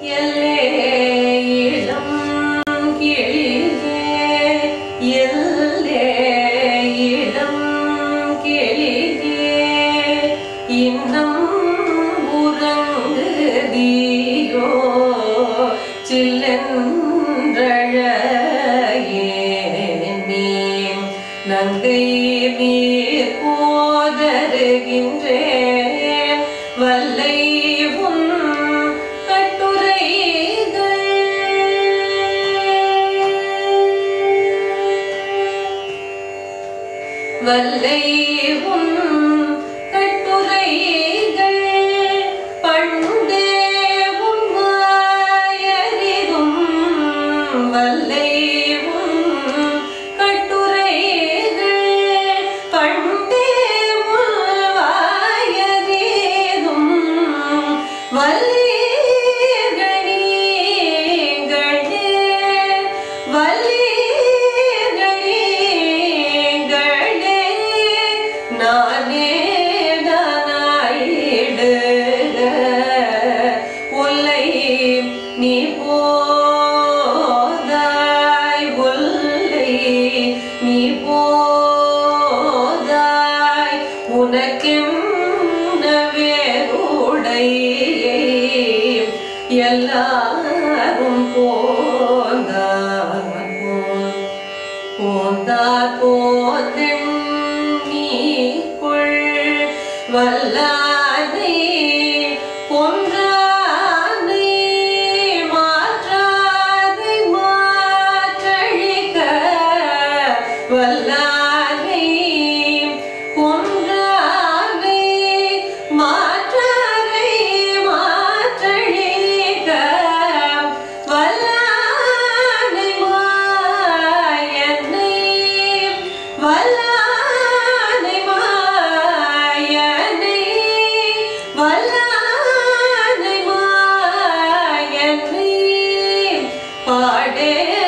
எல்லே இளம் கிளியே எல்லே இளம் கிளியே இன்னும் உறங்குதியோ சில்லென்றழையே நங்கை நீர் போதருகின்றேன் வல்லை உன் கட்டுரைகள் வல்லை உன் கட்டுரைகள் பண்டே உன் வாயறிதும் வல்லை நீ போதாய் உல்லை நீ போதாய் உனக்கென்ன வேறுடையை எல்லாரும் போந்தார் போந்தார் போதென் நீ கொள் வல்லானை கொன்றா வல்லானை கொன்றானை மாற்றானை மாற்றழிக வல்லானை மாயனை வல்லானை மாயனை வல்லானை மாயனை பாடே